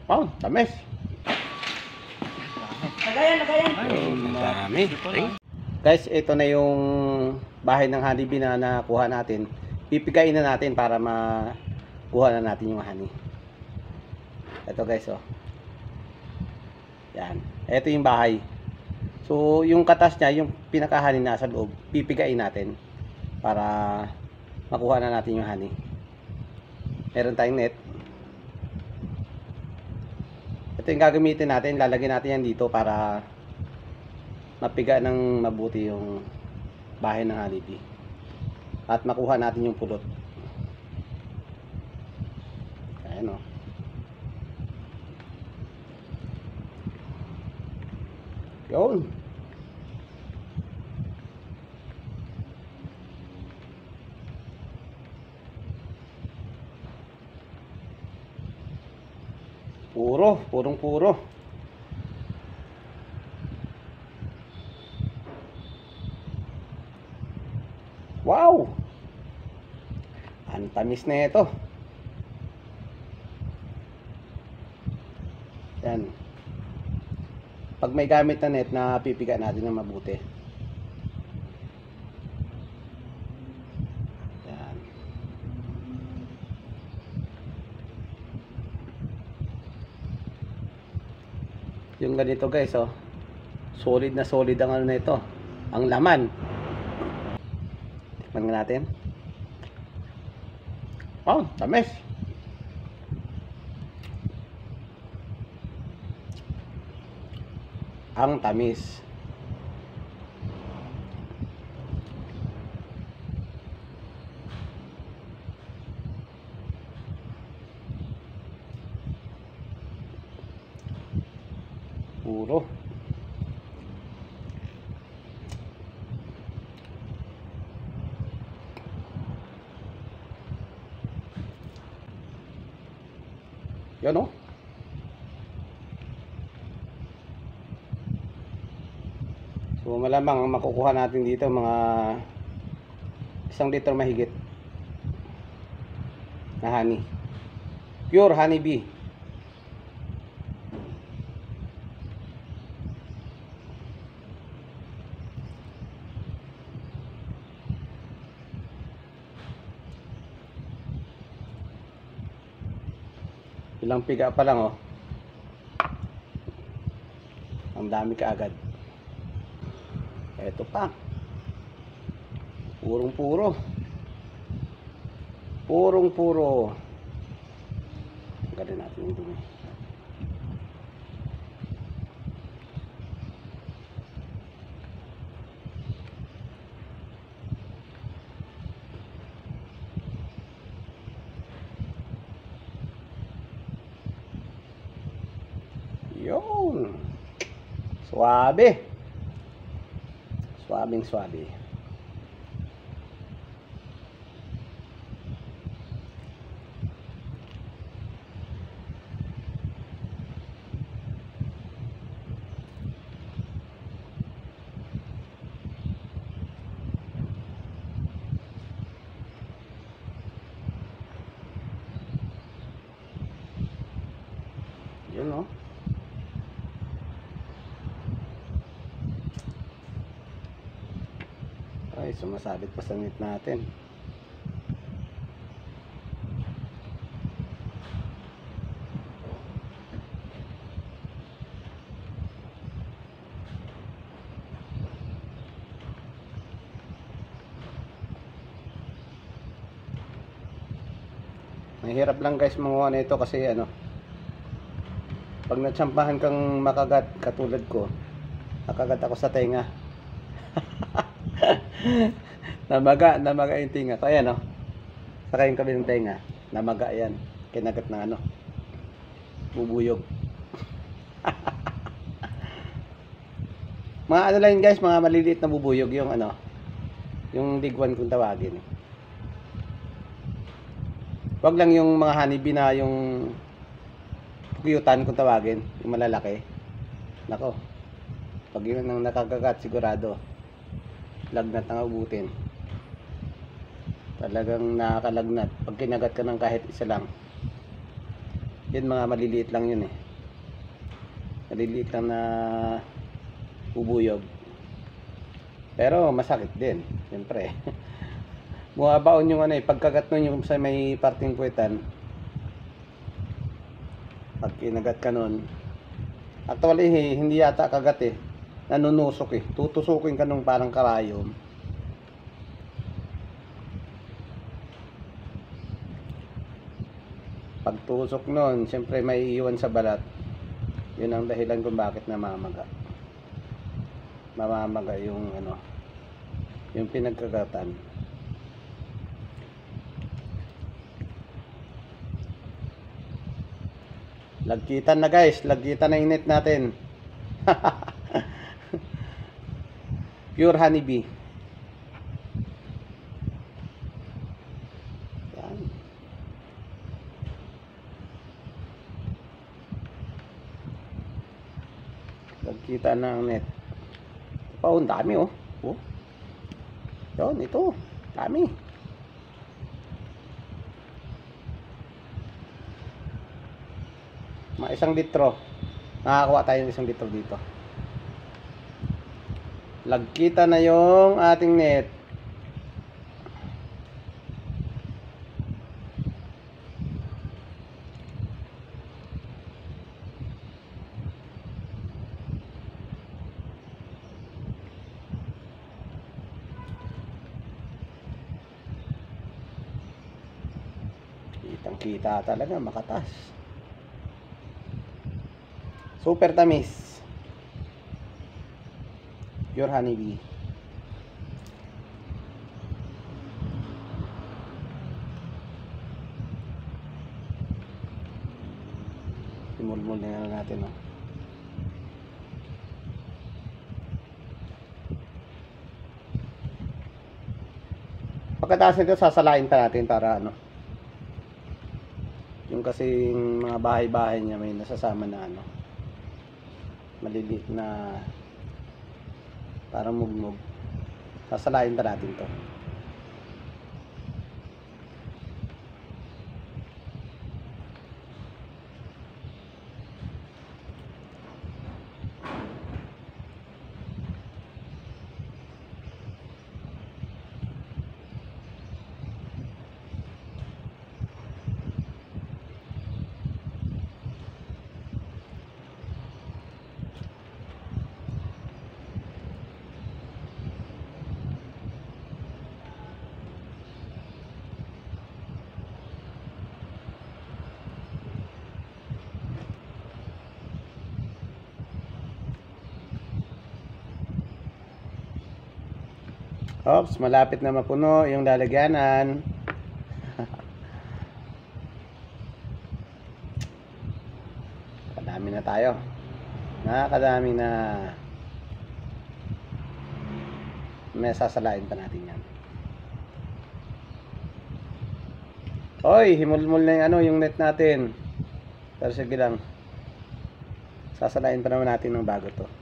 Oh, tamis. Nagayan. Dami. Guys, ito na yung bahay ng honeybee na nakuha natin. Pipigain na natin para makuha na natin yung honey. Ito guys, oh. Yan. Ito yung bahay. So, yung katas niya, yung pinaka-honey nasa loob, pipigain natin para makuha na natin yung honey. Meron tayong net. Ito yung gagamitin natin. Lalagyan natin yan dito para mapiga ng mabuti yung bahay ng honeybee. At makuha natin yung pulot. Ayan o. Yun. Puro. Wow! Ang tamis na ito. Yan. Pag may gamit na net, na pipiga natin ng mabuti. Yan. Yung ganito guys, oh. Solid na solid ang ano na ito. Ang laman. Tikman nga natin. Oh, tamis. Ang tamis. Puro. Yan o. So malamang ang makukuha natin dito mga 1 litro mahigit na honey. Pure honeybee. Ilang piga pa lang, oh. Ang dami kaagad. Ito pa. Purong-puro. Ganda natin yung dumi. Yun. Suabe. Suabing-suabe. Yun, no? Ay, sumasabit pa sa net natin. Mahirap lang guys manguha nito kasi ano, pag natsampahan kang makagat katulad ko, nakagat ako sa tenga. namaga yung tinga ko. Ayan, oh. Saka yung kabilang tenga, namaga yan. Kinagat na ano, bubuyog. Mga ano lang guys, mga maliliit na bubuyog yung ano, yung digwan kung tawagin. Wag lang yung mga honeybee na yung pugiyutan kung tawagin, yung malalaki. Nako, pag yun ang nakakagat, sigurado lagnat ang abutin. Talagang nakakalagnat pag kinagat ka ng kahit isa lang. Yun mga maliliit lang yun eh. Maliliit lang na bubuyog. Pero masakit din, siyempre. Bumabaon yung ano eh, pagkagat nun yung sa may parting puwetan. Pag kinagat ka nun, actually hindi yata kagat eh. Nanunusok eh. Tutusukin ka nung parang karayom. Pagtusok nun, siyempre may iwan sa balat. Yun ang dahilan kung bakit namamaga. Mamamaga yung ano, yung pinagkagatan. Lagkitan na guys, lagkitan na yung net natin. Pure honeybee. Yan. Lagkitan na ang net. Oh, ang dami oh. Oh. Yun, ito. Dami. Mga 1 litro. Nakakuha tayo ng 1 litro dito. Lagkita na yung ating net. Kitang-kita talaga, makatas. Super tamis. Pure honeybee. Simulmul na natin, oh. Pagkatapos nito, sasalain pa natin para ano, yung kasing mga bahay-bahay niya may nasasama na ano, maliliit na parang mugmug. Sasalain pa natin to. Oops, malapit na mapuno yung lalagyanan. Kadami na tayo. Nakakadami na. May sasalain pa natin yan. Hoy, himulmul na yung ano, yung net natin. Pero sige lang. Sasalain pa naman natin ng bago to.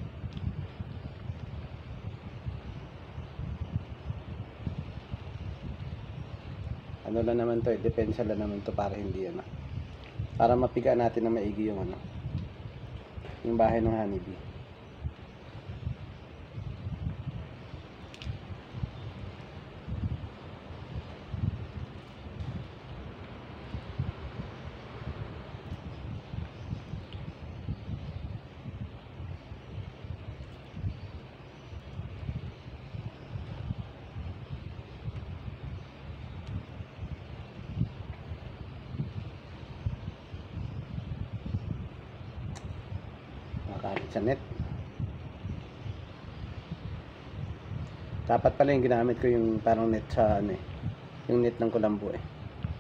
Ano lang naman to, depensa lang naman to para hindi ano. Para mapiga natin na maigi yung ano. Yung bahay ng honeybee. Kahit sa net. Dapat pala yung ginamit ko yung parang net sa ano eh. Yung net ng kulambo eh.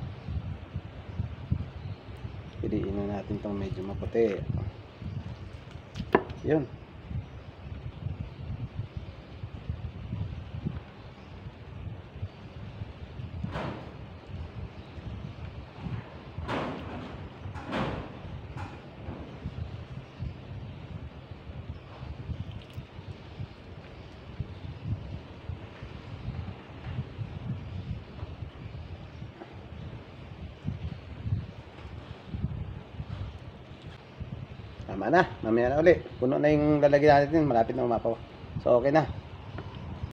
Piliin na natin tong medyo maputi. Yun. Tama na. Mamaya na uli. Puno na yung lalagyan natin. Malapit na umapaw. So, okay na.